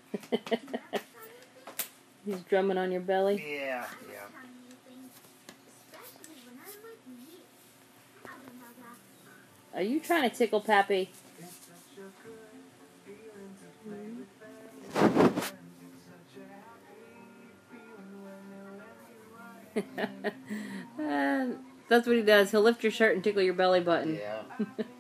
He's drumming on your belly? Yeah. Are you trying to tickle Pappy? That's what he does. He'll lift your shirt and tickle your belly button. Yeah.